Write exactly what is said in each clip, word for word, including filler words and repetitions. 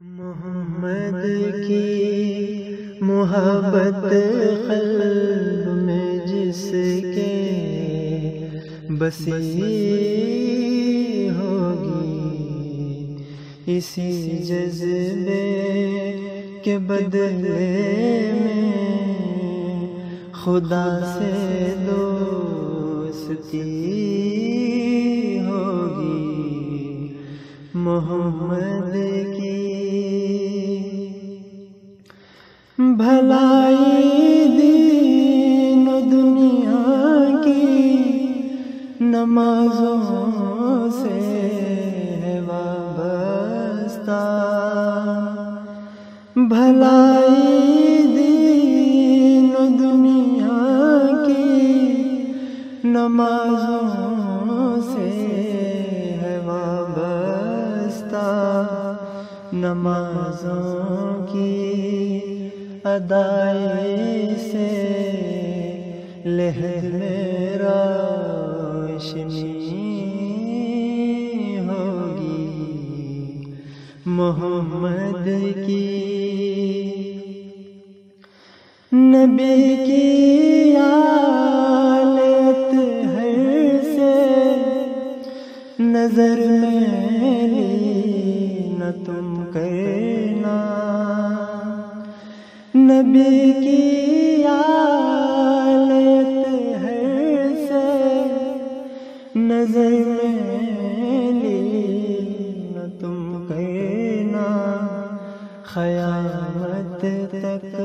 محمد کی محبت قلب میں جس کے بسی ہوگی، اسی جذبے کے بدلے میں خدا سے دوستی ہوگی۔ محمد کی بھلائی دین و دنیا کی نمازوں سے ہے وابستہ، بھلائی دین و دنیا کی نمازوں سے ہے وابستہ، نمازوں کی ادائی سے لہد میں روشنی ہوگی۔ محمد کی نبی کی آل اطہر سے نظر میلی نہ تم کرنا، نبی کی آل اطہر سے نظر میلی نہ تم کرنا، قیامت تک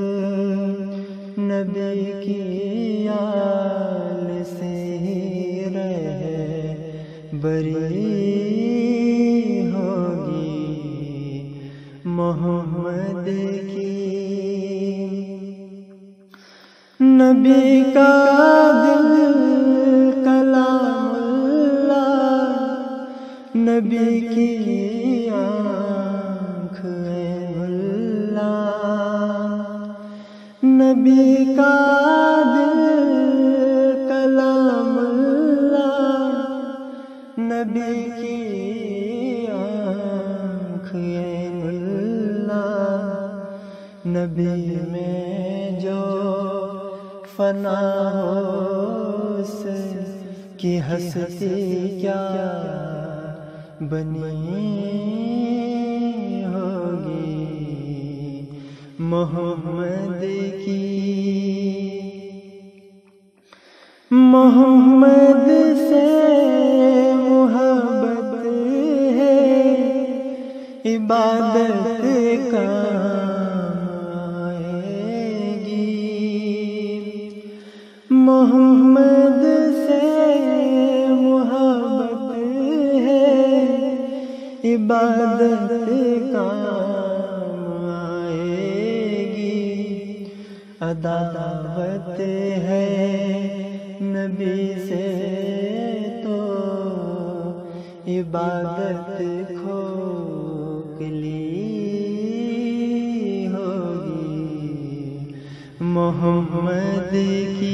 نبی کی آل سے ہی رہ بری ہوگی۔ محمد کی نبی کا دل کلام اللہ، نبی کی آنکھ عین اللہ، نبی کا دل کلام اللہ، نبی کی آنکھ عین اللہ، نبی میں جو فنا ہو اس کی ہستی کیا بنی ہوگی۔ محمد کی محمد سے محبت ہے عبادت کا محمد سے محبت ہے عبادت کام آئے گی، عداوت ہے نبی سے تو عبادت کھوکھلی ہوگی۔ محمد کی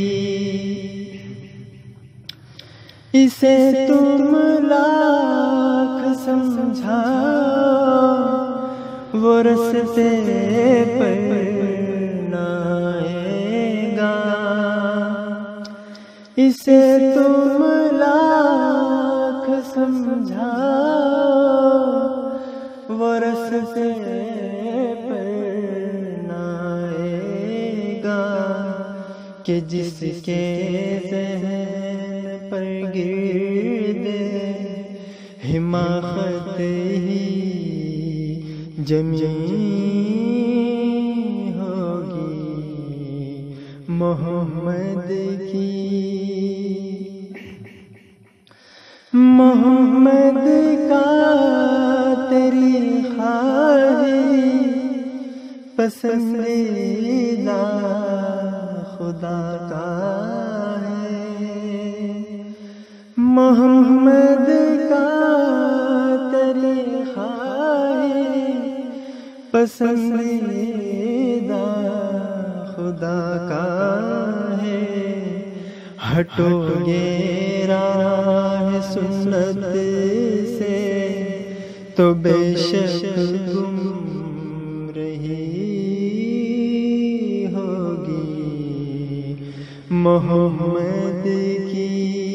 اسے تم لاکھ سمجھا وہ رستے پر نہ آئے گا، اسے تم لاکھ سمجھا وہ رستے پر نہ آئے گا، کہ جس کے ذہن پر گرد حماقت ہی جمی ہوگی۔ محمد کی محمد کا طریقہ ہی پسندیدہ خدا کا محمد کا طریقہ پسندیدہ خدا کا ہے۔ ہٹو گے راہ سنت سے تو بے شک گم محمد کی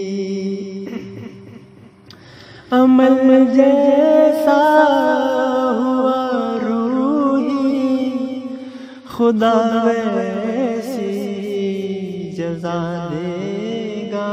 عمل جیسا ہوا روحی، خدا ویسی جزا دے گا۔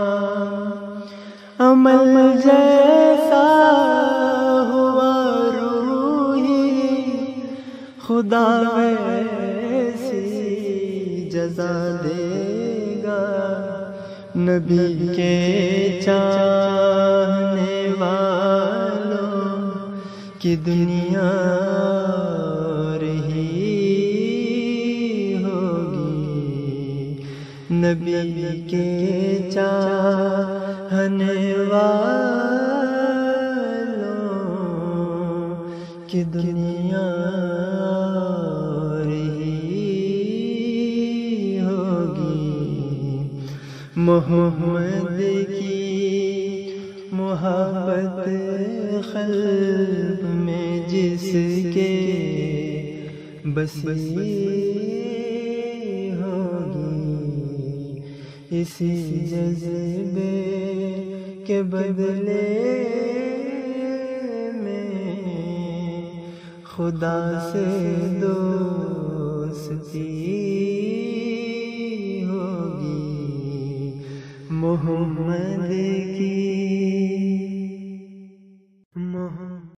عمل جیسا ہوا روحی، خدا ویسی جزا دے گا۔ نبی کے چاہنے والوں کی دنیا رہی ہوگی، نبی کے چاہنے والوں کی دنیا محمد کی محبت قلب میں جس کے بسی ہوگی، اسی جذبے کے بدلے میں خدا سے دو